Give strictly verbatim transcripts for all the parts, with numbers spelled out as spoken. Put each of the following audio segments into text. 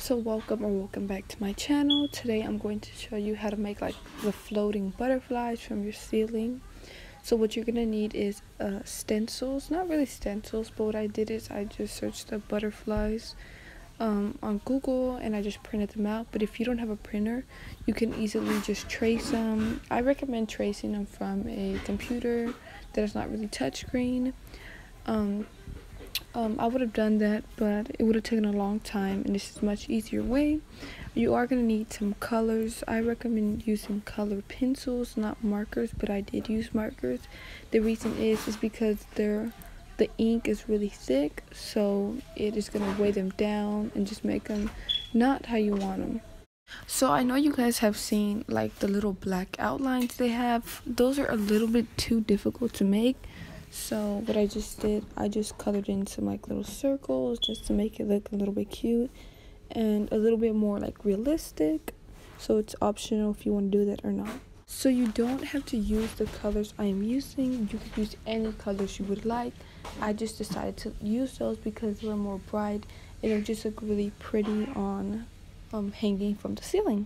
So welcome or welcome back to my channel. Today I'm going to show you how to make like the floating butterflies from your ceiling. So what you're gonna need is uh, stencils, not really stencils, but what I did is I just searched the butterflies um, on Google and I just printed them out. But if you don't have a printer, you can easily just trace them. I recommend tracing them from a computer that is not really touchscreen. Um, Um, I would have done that, but it would have taken a long time, and this is a much easier way. You are going to need some colors. I recommend using colored pencils, not markers, but I did use markers. The reason is is because they're, the ink is really thick, so it is going to weigh them down and just make them not how you want them. So I know you guys have seen like the little black outlines they have. Those are a little bit too difficult to make. So what I just did, I just colored in some like little circles just to make it look a little bit cute and a little bit more like realistic. So it's optional if you want to do that or not. So you don't have to use the colors I am using. You could use any colors you would like. I just decided to use those because they were more bright and it just look really pretty on um, hanging from the ceiling.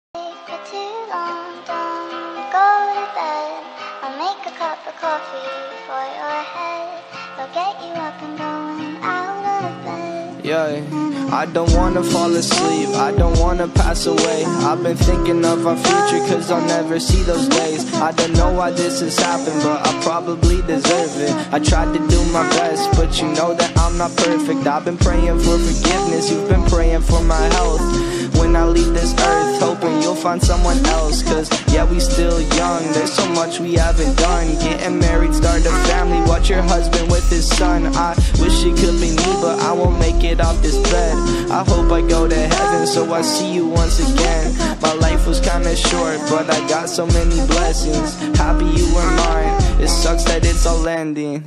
Make a cup of coffee for your head. They'll get you up and going out of bed. Yeah, I don't wanna fall asleep, I don't wanna pass away. I've been thinking of our future cause I'll never see those days. I don't know why this has happened, but I probably deserve it. I tried to do my best, but you know that I'm not perfect. I've been praying for forgiveness, you've been praying for my health. When I leave this earth, hoping you'll find someone else. Cause yeah, we still young, there's so much we haven't done. Getting married, start a family, watch your husband with his son. I wish it could be me, but I won't make it off this bed. I hope I go to heaven, so I see you once again. My life was kinda short, but I got so many blessings. Happy you were mine, it sucks that it's all ending.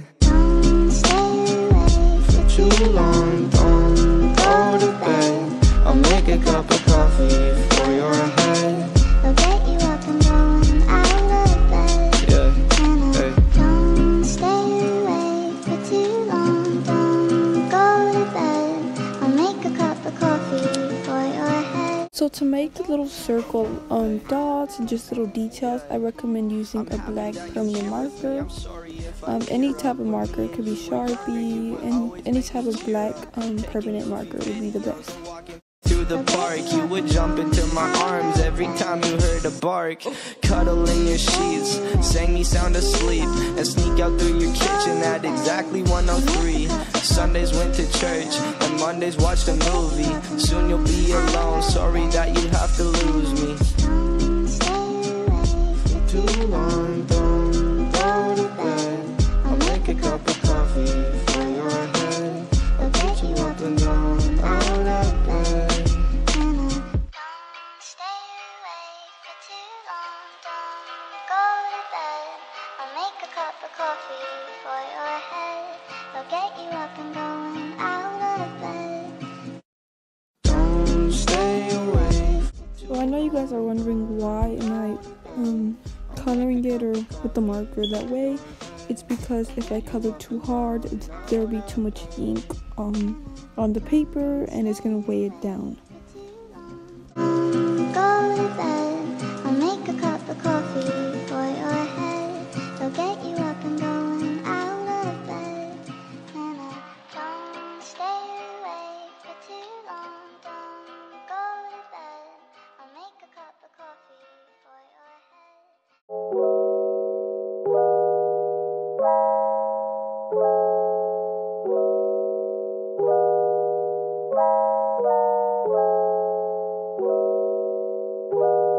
For too long, don't go to bed. I'll make a cup of coffee for your head. They'll get you up and going out of bed. Yeah, hey. Don't stay awake for too long. Don't go to bed. I'll make a cup of coffee for your head. So to make the little circle um, dots and just little details, I recommend using a black permanent marker. Um, any type of marker, it could be Sharpie, and any type of black um, permanent marker would be the best. Through the park, you would jump into my arms every time you heard a bark. Cuddle in your sheets, sang me sound asleep, and sneak out through your kitchen at exactly one oh three. Sundays went to church, and Mondays watched a movie. Soon you'll be alone, sorry that you have to lose me. For too long, don't go to bed. I'll make a cup of coffee for your head. I'll get you up and down, out of bed. Coffee for your head. They'll get you up and going out of bed. Don't stay away. So I know you guys are wondering why am I um, coloring it or with the marker that way. It's because if I color too hard, there will be too much ink um, on the paper and it's going to weigh it down. Go to bed. I'll make a cup of coffee for your head. They'll get you up and going out of bed. And I don't stay awake for too long. Don't go to bed. I'll make a cup of coffee for your head. We'll be right back.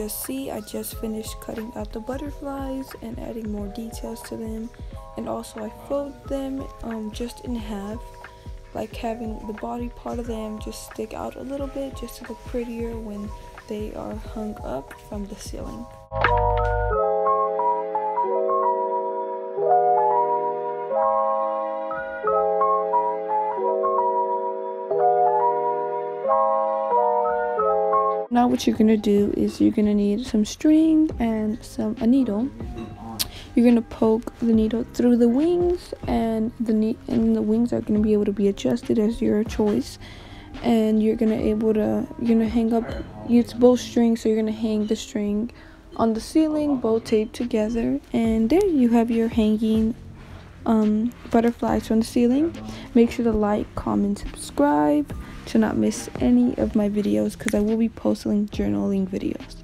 just see, I just finished cutting out the butterflies and adding more details to them, and also I folded them um, just in half, like having the body part of them just stick out a little bit just to look prettier when they are hung up from the ceiling. Now what you're gonna do is you're gonna need some string and some a needle. You're gonna poke the needle through the wings, and the ne and the wings are gonna be able to be adjusted as your choice. And you're gonna able to you're gonna hang up. It's both strings, so you're gonna hang the string on the ceiling, both taped together, and there you have your hanging um, butterflies from the ceiling. Make sure to like, comment, subscribe to not miss any of my videos, because I will be posting journaling videos.